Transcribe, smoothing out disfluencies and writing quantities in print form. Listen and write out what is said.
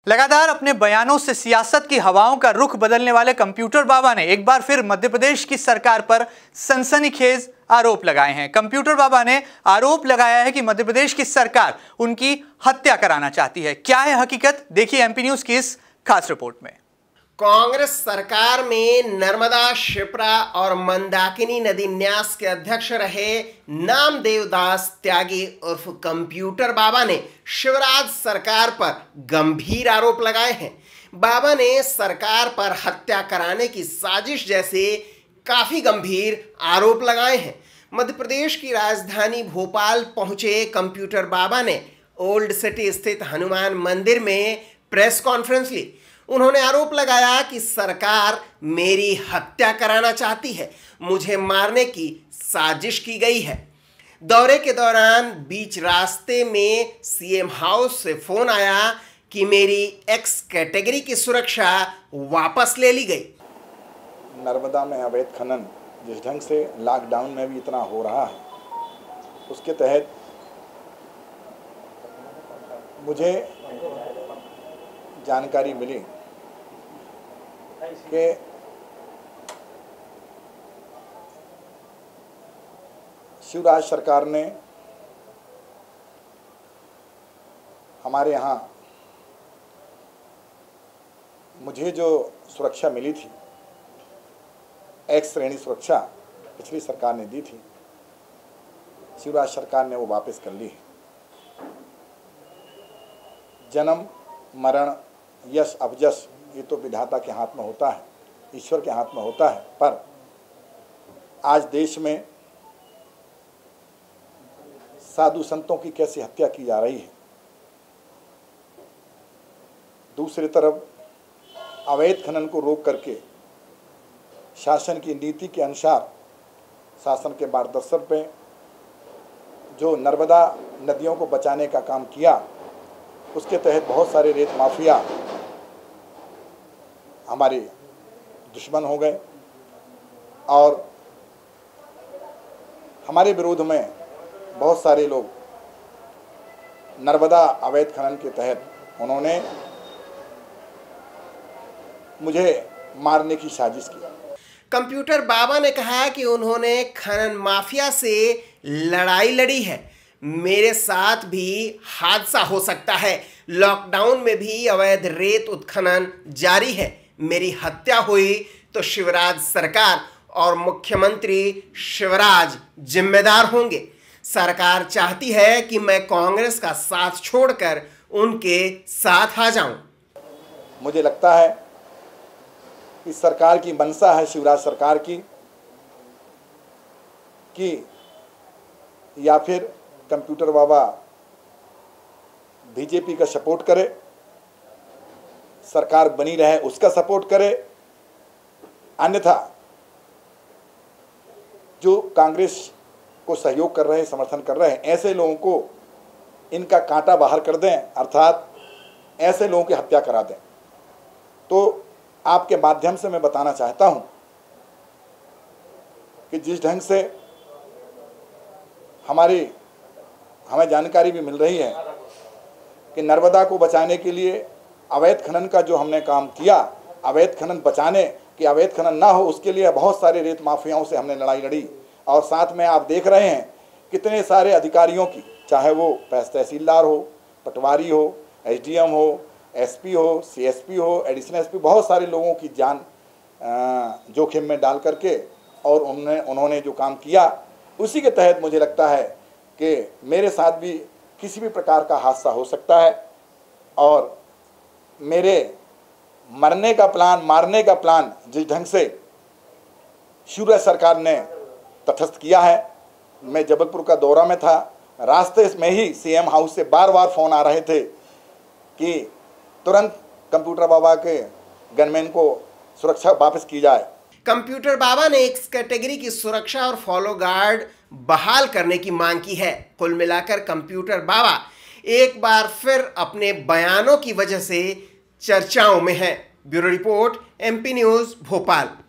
लगातार अपने बयानों से सियासत की हवाओं का रुख बदलने वाले कंप्यूटर बाबा ने एक बार फिर मध्य प्रदेश की सरकार पर सनसनीखेज आरोप लगाए हैं। कंप्यूटर बाबा ने आरोप लगाया है कि मध्य प्रदेश की सरकार उनकी हत्या कराना चाहती है। क्या है हकीकत, देखिए एमपी न्यूज की इस खास रिपोर्ट में। कांग्रेस सरकार में नर्मदा, शिप्रा और मंदाकिनी नदी न्यास के अध्यक्ष रहे नामदेव दास त्यागी उर्फ कंप्यूटर बाबा ने शिवराज सरकार पर गंभीर आरोप लगाए हैं। बाबा ने सरकार पर हत्या कराने की साजिश जैसे काफी गंभीर आरोप लगाए हैं। मध्य प्रदेश की राजधानी भोपाल पहुंचे कंप्यूटर बाबा ने ओल्ड सिटी स्थित हनुमान मंदिर में प्रेस कॉन्फ्रेंस ली। उन्होंने आरोप लगाया कि सरकार मेरी हत्या कराना चाहती है, मुझे मारने की साजिश की गई है। दौरे के दौरान बीच रास्ते में सीएम हाउस से फोन आया कि मेरी एक्स कैटेगरी की सुरक्षा वापस ले ली गई। नर्मदा में अवैध खनन जिस ढंग से लॉकडाउन में भी इतना हो रहा है, उसके तहत मुझे जानकारी मिली कि शिवराज सरकार ने हमारे यहाँ मुझे जो सुरक्षा मिली थी, एक्स श्रेणी सुरक्षा पिछली सरकार ने दी थी, शिवराज सरकार ने वो वापस कर ली है। जन्म, मरण, यश, अपयश ये तो विधाता के हाथ में होता है, ईश्वर के हाथ में होता है। पर आज देश में साधु संतों की कैसी हत्या की जा रही है, दूसरी तरफ अवैध खनन को रोक करके शासन की नीति के अनुसार शासन के मार्गदर्शन पे जो नर्मदा नदियों को बचाने का काम किया, उसके तहत बहुत सारे रेत माफिया हमारे दुश्मन हो गए और हमारे विरोध में बहुत सारे लोग नर्मदा अवैध खनन के तहत उन्होंने मुझे मारने की साजिश की। कंप्यूटर बाबा ने कहा कि उन्होंने खनन माफिया से लड़ाई लड़ी है, मेरे साथ भी हादसा हो सकता है। लॉकडाउन में भी अवैध रेत उत्खनन जारी है, मेरी हत्या हुई तो शिवराज सरकार और मुख्यमंत्री शिवराज जिम्मेदार होंगे। सरकार चाहती है कि मैं कांग्रेस का साथ छोड़कर उनके साथ आ जाऊं। मुझे लगता है कि सरकार की मंशा है, शिवराज सरकार की, कि या फिर कंप्यूटर बाबा बीजेपी का सपोर्ट करे, सरकार बनी रहे उसका सपोर्ट करे, अन्यथा जो कांग्रेस को सहयोग कर रहे, समर्थन कर रहे हैं, ऐसे लोगों को इनका कांटा बाहर कर दें, अर्थात ऐसे लोगों की हत्या करा दें। तो आपके माध्यम से मैं बताना चाहता हूं कि जिस ढंग से हमें जानकारी भी मिल रही है कि नर्मदा को बचाने के लिए अवैध खनन का जो हमने काम किया, अवैध खनन बचाने कि अवैध खनन ना हो, उसके लिए बहुत सारे रेत माफियाओं से हमने लड़ाई लड़ी। और साथ में आप देख रहे हैं कितने सारे अधिकारियों की, चाहे वो तहसीलदार हो, पटवारी हो, एसडीएम हो, एसपी हो, सीएसपी हो, एडिशनल एसपी, बहुत सारे लोगों की जान जोखिम में डाल करके और उन्होंने जो काम किया, उसी के तहत मुझे लगता है कि मेरे साथ भी किसी भी प्रकार का हादसा हो सकता है और मेरे मरने का प्लान, मारने का प्लान जिस ढंग से शिवराज सरकार ने तटस्थ किया है। मैं जबलपुर का दौरा में था, रास्ते में ही सीएम हाउस से बार बार फोन आ रहे थे कि तुरंत कंप्यूटर बाबा के गनमैन को सुरक्षा वापस की जाए। कंप्यूटर बाबा ने एक्स कैटेगरी की सुरक्षा और फॉलो गार्ड बहाल करने की मांग की है। कुल मिलाकर कंप्यूटर बाबा एक बार फिर अपने बयानों की वजह से चर्चाओं में है। Bureau report, MP news, Bhopal.